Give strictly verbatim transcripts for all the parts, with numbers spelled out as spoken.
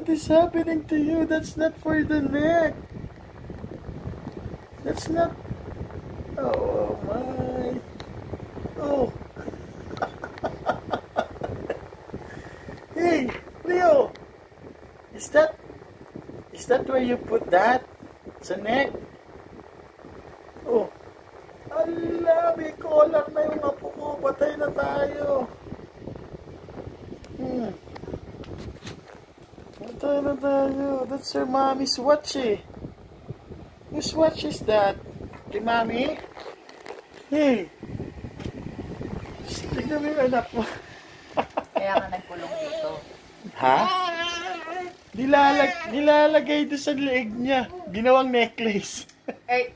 What is happening to you? That's not for the neck. That's not... Oh my... Oh. Hey, Leo. Is that... Is that where you put that? Sa neck? Oh. Ala, may collar na yung apo ko. Patay na tayo. Hmm. Patay na tayo. That's your mommy's watch eh. Whose watch is that? Kay mommy? Hey. Tignan mo yung anak mo. Kaya nga nagkulong dito. Ha? Nilalag, nilalagay doon sa leeg niya. Ginawang necklace. Eh,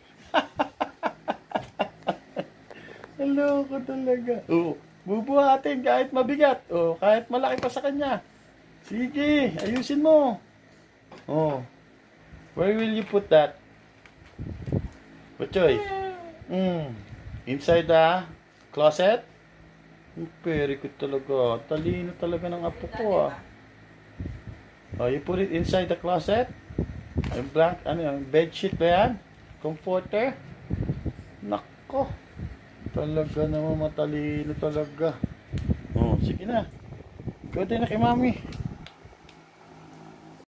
Hello ko talaga. Oo. Bubuhatin kahit mabigat. O, kahit malaki pa sa kanya. Sige, ayusin mo. Oh. Where will you put that? Puchoy. Mm. Inside the closet? Very good talaga. Talino talaga ng apo ko ah. Oh, you put it inside the closet? Yung blank, ano yung bedsheet ba yan? Comforter? Nako. Talaga naman matalino talaga. Oh, sige na. Ikaw din na kay mami.